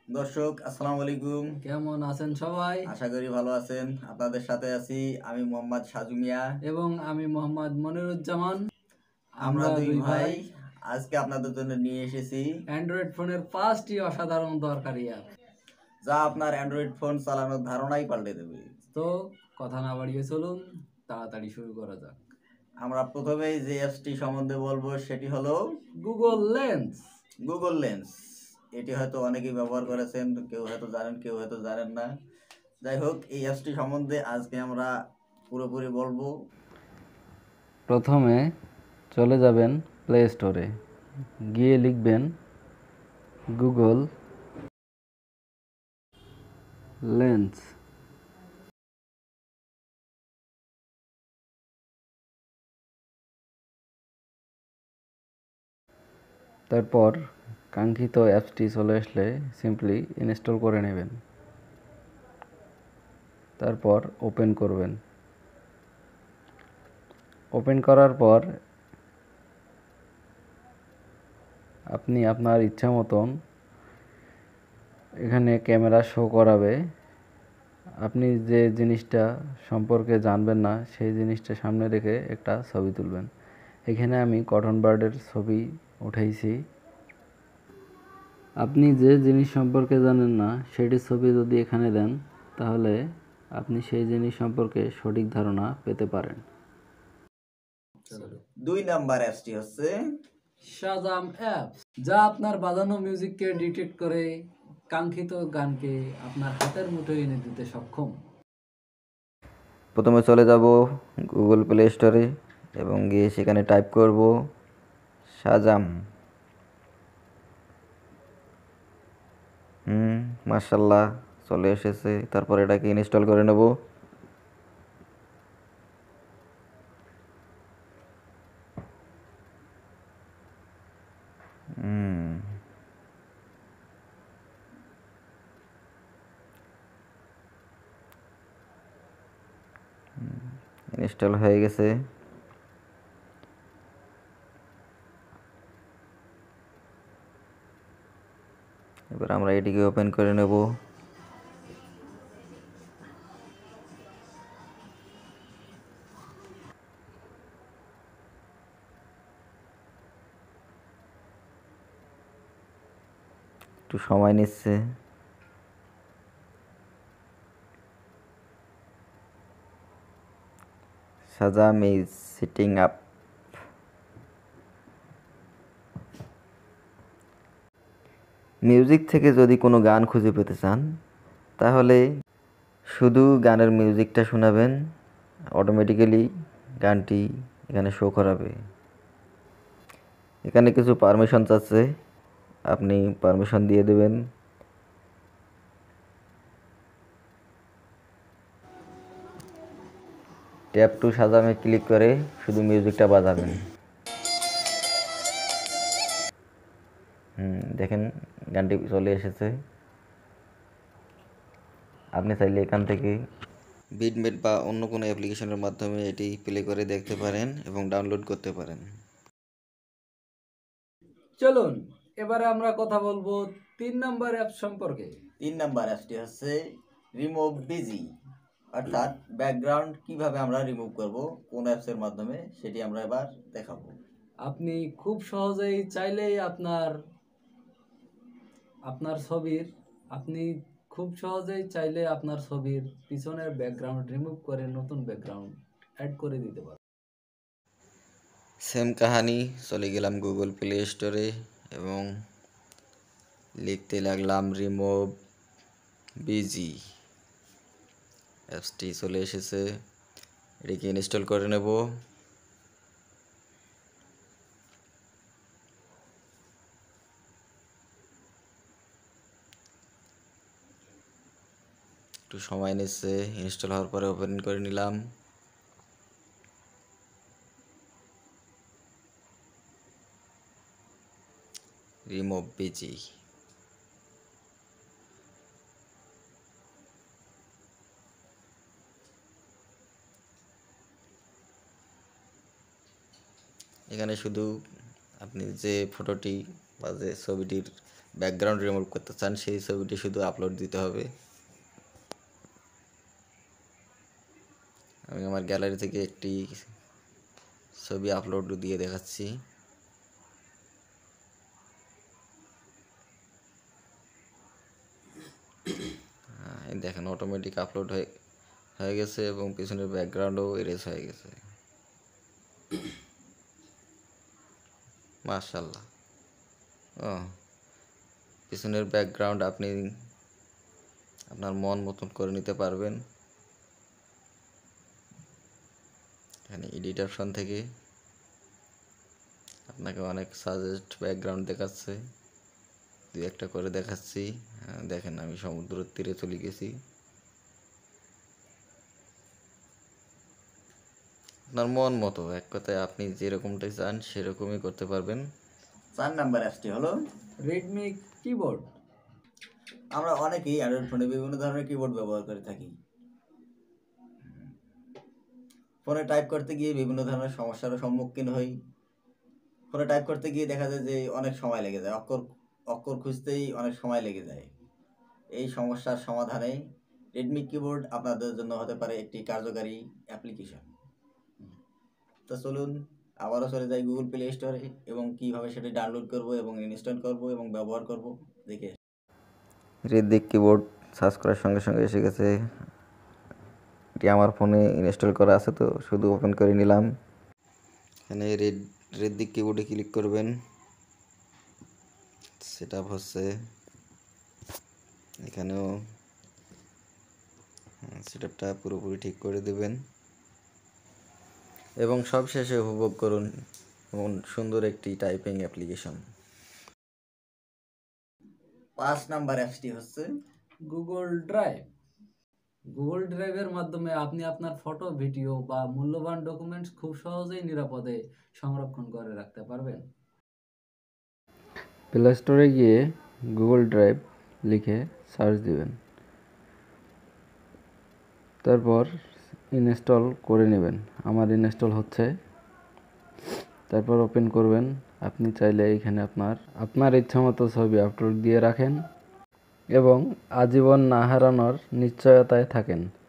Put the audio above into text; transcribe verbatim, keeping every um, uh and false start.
দর্শক আসসালামু আলাইকুম, কেমন আছেন সবাই? আশা করি ভালো আছেন। আপনাদের সাথে আছি আমি মোহাম্মদ সাজু মিয়া এবং আমি মোহাম্মদ মনিরুজ্জামান। আমরা দুই ভাই আজকে আপনাদের জন্য নিয়ে এসেছি অ্যান্ড্রয়েড ফোনের পাঁচটি অসাধারণ দরকারি অ্যাপ, যা আপনার অ্যান্ড্রয়েড ফোন চালানোর ধারণাই পাল্টে দেবে। তো কথা না বাড়িয়ে চলুন তাড়াতাড়ি শুরু করা যাক। আমরা প্রথমেই যে অ্যাপসটি সম্বন্ধে বলবো সেটি হলো গুগল লেন্স। Google lens. এটি হয়তো অনেকেই ব্যবহার করেছেন, কেউ হয়তো জানেন, কেউ হয়তো জানেন না। যাই হোক, এই অ্যাপসটি সম্বন্ধে আজকে আমরা পুরোপুরি বলবো। প্রথমে চলে যাবেন প্লে স্টোরে, গিয়ে লিখবেন গুগল লেন্স। তারপর কাঙ্ক্ষিত অ্যাপসটি চলে আসলে সিম্পলি ইনস্টল করে নেবেন, তারপর ওপেন করবেন। ওপেন করার পর আপনি আপনার ইচ্ছা মতন এখানে ক্যামেরা শো করাবে। আপনি যে জিনিসটা সম্পর্কে জানবেন না সেই জিনিসটা সামনে রেখে একটা ছবি তুলবেন। এখানে আমি কটন বার্ডের ছবি উঠাইছি। আপনি যে জিনিস সম্পর্কে জানেন না সেটির ছবি যদি এখানে দেন তাহলে আপনি সেই জিনিস সম্পর্কে সঠিক ধারণা পেতে পারেন। দুই নাম্বার অ্যাপসটি হচ্ছে শাজাম অ্যাপ, যা আপনার বাজানো মিউজিককে ডিটেক্ট করে কাঙ্ক্ষিত গানকে আপনার হাতের মুঠোয় এনে দিতে সক্ষম। প্রথমে চলে যাব গুগল প্লে স্টোরে এবং গিয়ে সেখানে টাইপ করব শাজাম। হুম মাশাআল্লাহ চলে এসেছে। তারপর এটাকে ইনস্টল করে নেব। হুম ইনস্টল হয়ে গেছে। এবার আমরা এটিকে ওপেন করে নেব। একটু সময় নিচ্ছে। Shazam is setting up. Music থেকে যদি কোনো গান খুঁজে পেতে চান তাহলে শুধু গানের মিউজিকটা শোনাবেন, অটোমেটিক্যালি গানটি এখানে শো করাবে। এখানে কিছু পারমিশন চাচ্ছে, আপনি পারমিশন দিয়ে দেবেন। ট্যাপ টু শাজামে ক্লিক করে শুধু মিউজিকটা বাজাবেন। হুম দেখেন গানটি চলে এসেছে। আপনি চাইলে এখান থেকে বিটমেট বা অন্য কোনো অ্যাপ্লিকেশনের মাধ্যমে এটি প্লে করে দেখতে পারেন এবং ডাউনলোড করতে পারেন। চলুন এবারে আমরা কথা বলবো তিন নম্বর অ্যাপ সম্পর্কে। তিন নাম্বার অ্যাপসটি হচ্ছে রিমুভ বিজি, অর্থাৎ ব্যাকগ্রাউন্ড কিভাবে আমরা রিমুভ করব কোন অ্যাপসের মাধ্যমে সেটি আমরা এবার দেখাবো। আপনি খুব সহজেই চাইলেই আপনার আপনার ছবির আপনি খুব সহজেই চাইলে আপনার ছবির পিছনের ব্যাকগ্রাউন্ড রিমুভ করে নতুন ব্যাকগ্রাউন্ড অ্যাড করে দিতে পারেন। সেম কাহানি, চলে গেলাম গুগল প্লে স্টোরে এবং লিখতে লাগলাম রিমুভ বিজি। অ্যাপসটি চলে এসেছে, এটিকে ইনস্টল করে নেব। একটু সময় নিচ্ছে। ইনস্টল হওয়ার পরে ওপেন করে নিলাম। Remove BG. এখানে শুধু আপনি যে ফটোটি বা যে ছবিটির ব্যাকগ্রাউন্ড রিমুভ করতে চান সেই ছবিটি শুধু আপলোড দিতে হবে। আমি আমার গ্যালারি থেকে একটি ছবি আপলোড দিয়ে দেখাচ্ছি। দেখেন অটোমেটিক আপলোড হয়ে হয়ে গেছে এবং পিছনের ব্যাকগ্রাউন্ডও এরেজ হয়ে গেছে। মাশাআল্লাহ। ও পিছনের ব্যাকগ্রাউন্ড আপনি আপনার মন মতন করে নিতে পারবেন। এখানে এডিট অপশন থেকে আপনাকে অনেক সাজেস্ট ব্যাকগ্রাউন্ড দেখাচ্ছে, দুই একটা করে দেখাচ্ছি। দেখেন আমি সমুদ্রের তীরে চলে গেছি। আপনার মন মতো, এক কথায় আপনি যেরকমটাই চান সেরকমই করতে পারবেন। চার নাম্বার অ্যাপসটি হলো রেডমি কিবোর্ড। আমরা অনেকেই অ্যান্ড্রয়েড ফোনে বিভিন্ন ধরনের কিবোর্ড ব্যবহার করে থাকি। ফোনে টাইপ করতে গিয়ে বিভিন্ন ধরনের সমস্যার সম্মুখীন হই। ফোনে টাইপ করতে গিয়ে দেখা যায় যে অনেক সময় লেগে যায়, অক্ষর অক্ষর খুঁজতেই অনেক সময় লেগে যায়। এই সমস্যার সমাধানে রেডমি কিবোর্ড আপনাদের জন্য হতে পারে একটি কার্যকারী অ্যাপ্লিকেশন। তো চলুন আবারও চলে যাই গুগল প্লে স্টোরে এবং কীভাবে সেটি ডাউনলোড করব এবং ইনস্টল করব এবং ব্যবহার করব দেখে। রেডমি কিবোর্ড সার্চ করার সঙ্গে সঙ্গে এসে গেছে। এটি আমার ফোনে ইনস্টল করা আছে, তো শুধু ওপেন করে নিলাম। এখানে রেড রেডমি কিবোর্ডে ক্লিক করবেন। সেট আপ হচ্ছে, এখানেও সেট আপটা পুরোপুরি ঠিক করে দেবেন এবং সবশেষে উপভোগ করুন এমন সুন্দর একটি টাইপিং অ্যাপ্লিকেশন। পাঁচ নাম্বার অ্যাপসটি হচ্ছে গুগল ড্রাইভ। গুগল ড্রাইভের মাধ্যমে আপনি আপনার ফটো, ভিডিও বা মূল্যবান ডকুমেন্টস খুব সহজেই নিরাপদে সংরক্ষণ করে রাখতে পারবেন। প্লে স্টোরে গিয়ে গুগল ড্রাইভ লিখে সার্চ দিবেন, তারপর ইনস্টল করে নেবেন। আমার ইনস্টল হচ্ছে, তারপর ওপেন করবেন। আপনি চাইলে এখানে আপনার আপনার ইচ্ছামতো ছবি আপলোড দিয়ে রাখেন এবং আজীবন না হারানোর নিশ্চয়তায় থাকেন।